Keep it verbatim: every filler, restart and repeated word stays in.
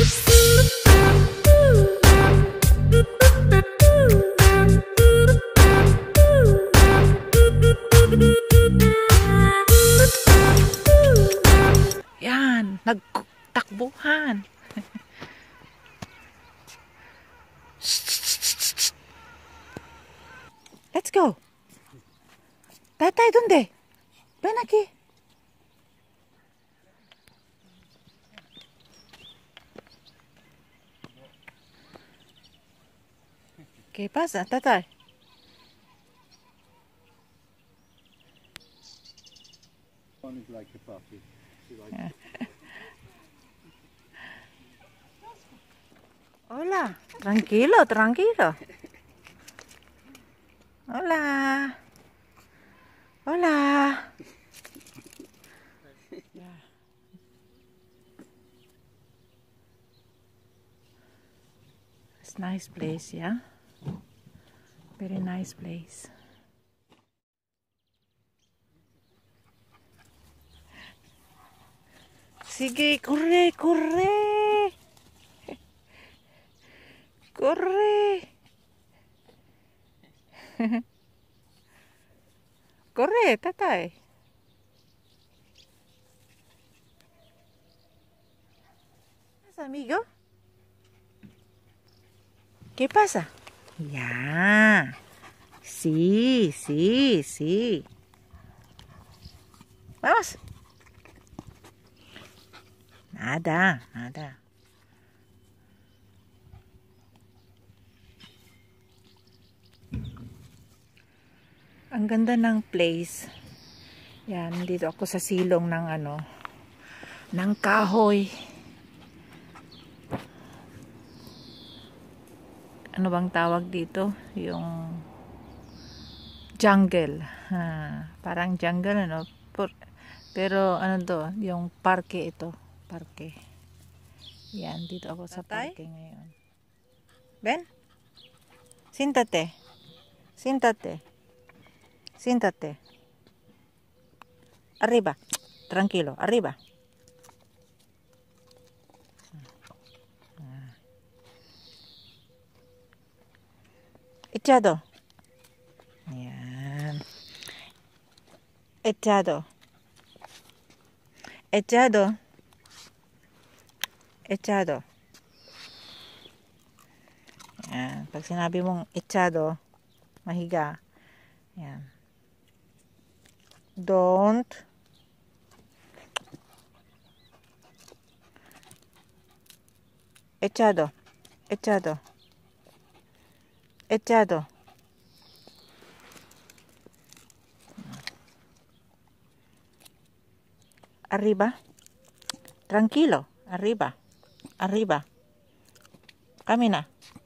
Yan, nagtakbuhan. Let's go. Tatay, ¿dónde? Ven aquí. ¿Qué pasa, Tatay? Hola, tranquilo, tranquilo. Hola. Hola. It's a nice place, yeah? Very nice place. Sige, corre, corre. Corre. Corre, Tatay. ¿Pasa, amigo? ¿Qué pasa? Ya. Sí, sí, sí. Vamos. Nada, nada. Ang ganda ng place. Yan, dito ako sa silong ng ano, ng kahoy. Ano bang tawag dito? Yung jungle. Ha, parang jungle, ano? Pero ano to? Yung parke ito. Parke. Yan, dito ako sa parke ngayon. Ben? Siéntate. Siéntate. Siéntate. Arriba. Tranquilo. Arriba. Echado. Yan. Echado. Echado. Echado. Yan. Pag sinabi mong echado, mahiga. Yan. Don't. Echado. Echado. Echado. Arriba. Tranquilo. Arriba. Arriba. Camina.